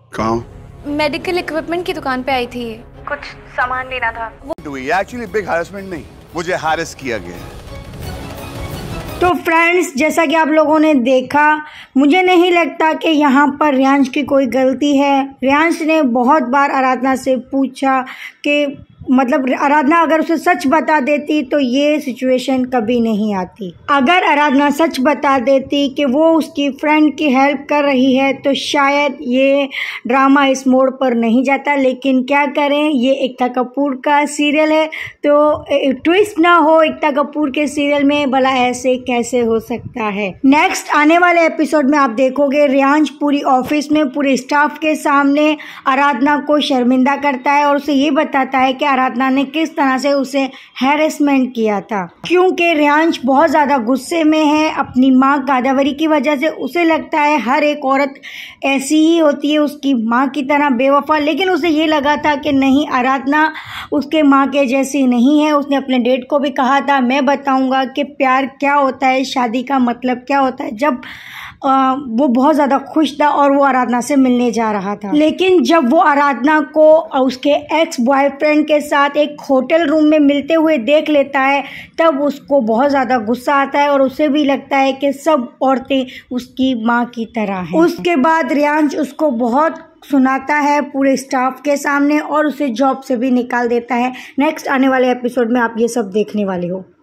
कहाँ? Medical equipment की दुकान पे आई थी, कुछ सामान लेना था। ये एक्चुअली बिग हैरेसमेंट नहीं, मुझे हैरेस किया गया है। तो फ्रेंड्स, जैसा कि आप लोगों ने देखा, मुझे नहीं लगता कि यहाँ पर रियांश की कोई गलती है। रियांश ने बहुत बार आराधना से पूछा कि मतलब आराधना अगर उसे सच बता देती तो ये सिचुएशन कभी नहीं आती। अगर आराधना सच बता देती कि वो उसकी फ्रेंड की हेल्प कर रही है तो शायद ये ड्रामा इस मोड़ पर नहीं जाता। लेकिन क्या करें, ये एकता कपूर का सीरियल है तो ट्विस्ट ना हो एकता कपूर के सीरियल में, भला ऐसे कैसे हो सकता है। नेक्स्ट आने वाले एपिसोड में आप देखोगे रियांश पूरी ऑफिस में पूरे स्टाफ के सामने आराधना को शर्मिंदा करता है और उसे ये बताता है कि आराधना ने किस तरह से उसे हैरेसमेंट किया था। क्योंकि रियांश बहुत ज़्यादा गुस्से में है अपनी माँ गोदावरी की वजह से। उसे लगता है हर एक औरत ऐसी ही होती है, उसकी माँ की तरह बेवफा। लेकिन उसे ये लगा था कि नहीं, आराधना उसके माँ के जैसी नहीं है। उसने अपने डेट को भी कहा था, मैं बताऊंगा कि प्यार क्या होता है, शादी का मतलब क्या होता है। जब वो बहुत ज़्यादा खुश था और वो आराधना से मिलने जा रहा था। लेकिन जब वो आराधना को उसके एक्स बॉयफ्रेंड के साथ एक होटल रूम में मिलते हुए देख लेता है, तब उसको बहुत ज़्यादा गुस्सा आता है और उसे भी लगता है कि सब औरतें उसकी माँ की तरह हैं। उसके बाद रियांश उसको बहुत सुनाता है पूरे स्टाफ के सामने और उसे जॉब से भी निकाल देता है। नेक्स्ट आने वाले एपिसोड में आप ये सब देखने वाले हो।